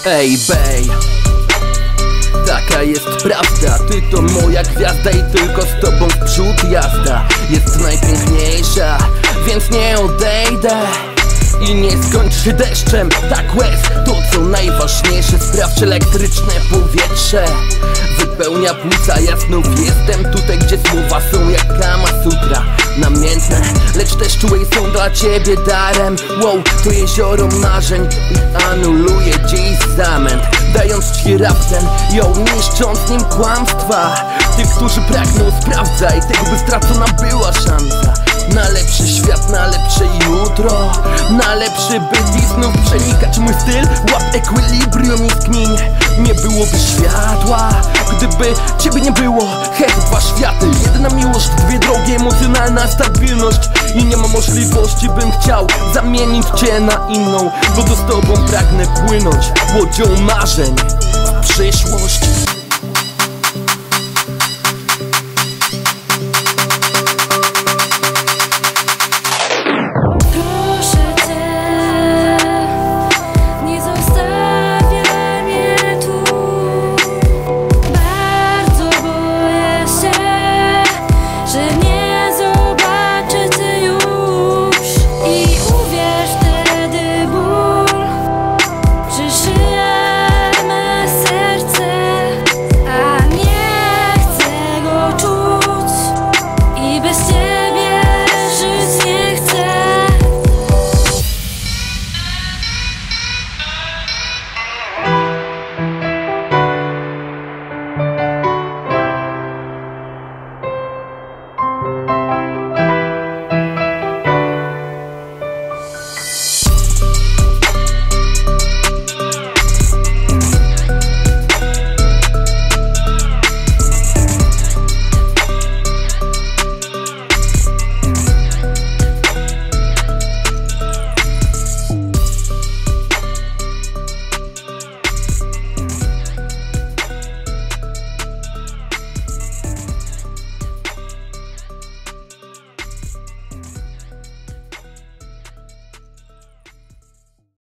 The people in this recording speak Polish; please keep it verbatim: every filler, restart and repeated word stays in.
Ej, bej, taka jest prawda. Ty to moja gwiazda i tylko z tobą w przód jazda jest najpiękniejsza, więc nie odejdę i nie skończy się deszczem. Tak, łez to co najważniejsze. Sprawdź elektryczne powietrze, wypełnia płuca. Ja znów jestem tutaj, gdzie słowa są jak Kama Sutra, namiętne, lecz też czułe są dla ciebie darem. Wow, to jezioro marzeń i anuluje dziś zamęt, dając ci raptem, ją niszcząc nim kłamstwa tych, którzy pragną sprawdzaj tego, by stracona była szansa na lepszy świat, na lepsze jutro, na lepszy byt. I znów przenikać mój styl, łap ekwilibrium i skmiń. Nie byłoby światła, gdyby ciebie nie było. Hej, dwa światy, jedna miłość, dwie drogi, emocjonalna stabilność. I nie ma możliwości, bym chciał zamienić cię na inną, bo to z tobą pragnę płynąć łodzią marzeń w przyszłość.